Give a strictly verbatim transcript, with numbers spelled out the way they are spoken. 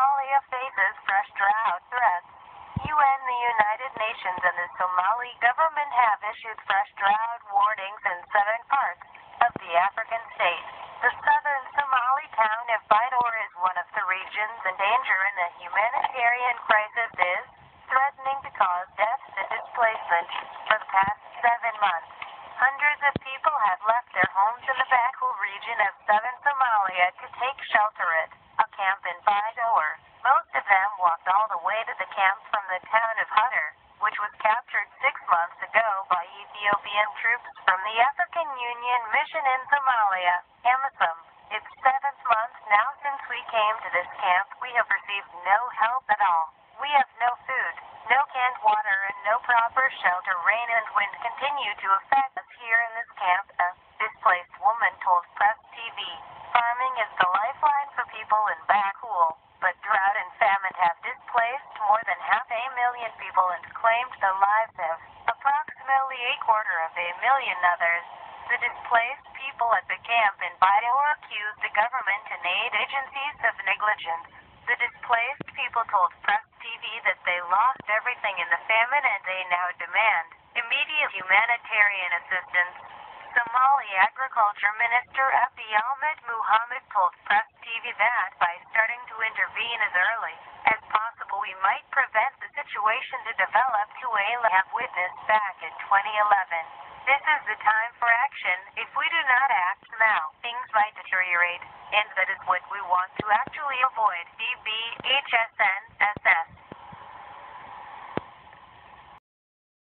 Somalia faces fresh drought threats. U N, the United Nations, and the Somali government have issued fresh drought warnings in seven parts of the African state. The southern Somali town of Baidoor is one of the regions in danger, and the humanitarian crisis is threatening to cause deaths and displacement for the past seven months. Hundreds of people have left their homes in the Baku region of southern Somalia to take shelter at a camp in Baidoor. Most of them walked all the way to the camp from the town of Hutter, which was captured six months ago by Ethiopian troops from the African Union mission in Somalia, AMISOM. It's seventh month now since we came to this camp. We have received no help at all. We have no food, no canned water, and no proper shelter. Rain and wind continue to affect us here in this camp, a displaced woman told Press T V. Farming is the lifeline for people in Bakool, but drought and famine have displaced more than half a million people and claimed the lives of approximately a quarter of a million others. The displaced people at the camp in Baidoor accused the government and aid agencies of negligence. The displaced people told Press T V that they lost everything in the famine and they now demand immediate humanitarian assistance. Somali Agriculture Minister Abiy Ahmed Muhammad told Press T V that by starting to intervene as early as possible, we might prevent the situation to develop to a level we have witnessed back in twenty eleven. This is the time for action. If we do not act now, things might deteriorate, and that is what we want to actually avoid. D B H S N S N